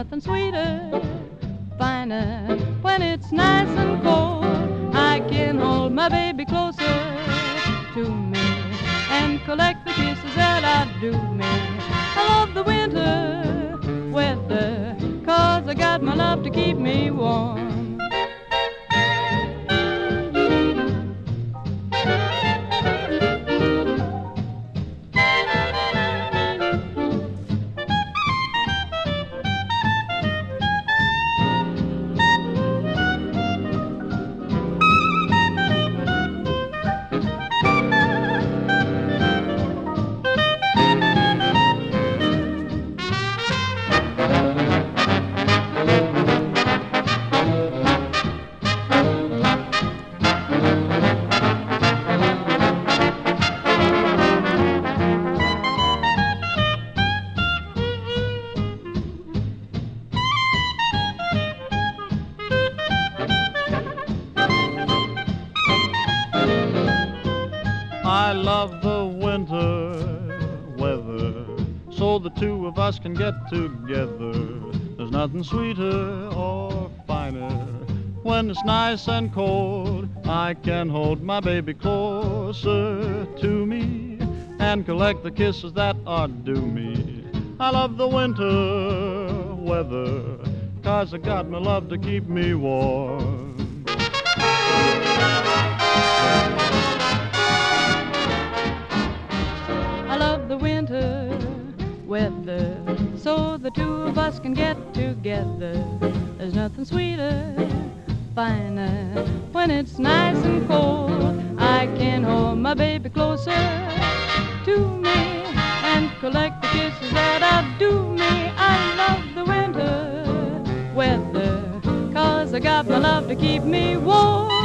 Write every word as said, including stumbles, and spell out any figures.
nothing sweeter, finer. When it's nice and cold, I can hold my baby closer to me and collect the kisses that outdo me. I love the winter weather, 'cause I got my love to keep me warm. I love the winter weather, so the two of us can get together. There's nothing sweeter or finer. When it's nice and cold, I can hold my baby closer to me and collect the kisses that are due me. I love the winter weather, 'cause I got my love to keep me warm. I love the winter weather, so the two of us can get together. There's nothing sweeter, finer. When it's nice and cold, I can hold my baby closer to me and collect the kisses that outdo me. I love the winter weather, 'cause I got my love to keep me warm.